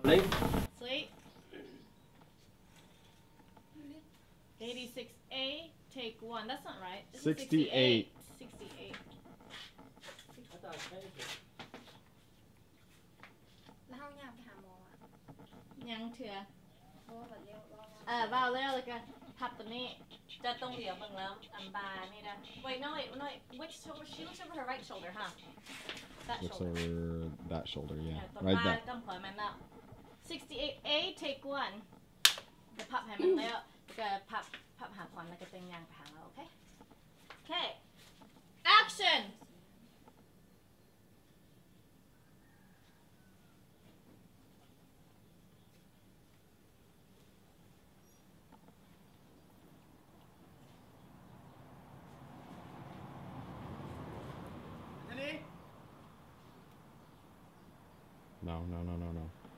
Sleep. Sleep. 86A, take 1. That's not right. This is 68. 68. แล้วเขาอยากไปหาหมออ่ะยังเถื่อเพราะว่าแบบเรียกว่าเบาแล้วเลยกันพับตัวนี้จะตรงเดียวเบิ่งแล้วอันบานี่นะ Wait, no, wait, no, wait. Which shoulder? She looks over her right shoulder, huh? That Looks shoulder. over that shoulder, yeah. ตัว Right บ้า there. กำขวามันแล้ว 68A, take 1. จะพับให้มันแล้วก็พับหาควันแล้วก็เต็งยางไปหาเราโอเค โอเค action No, no, no, no, no.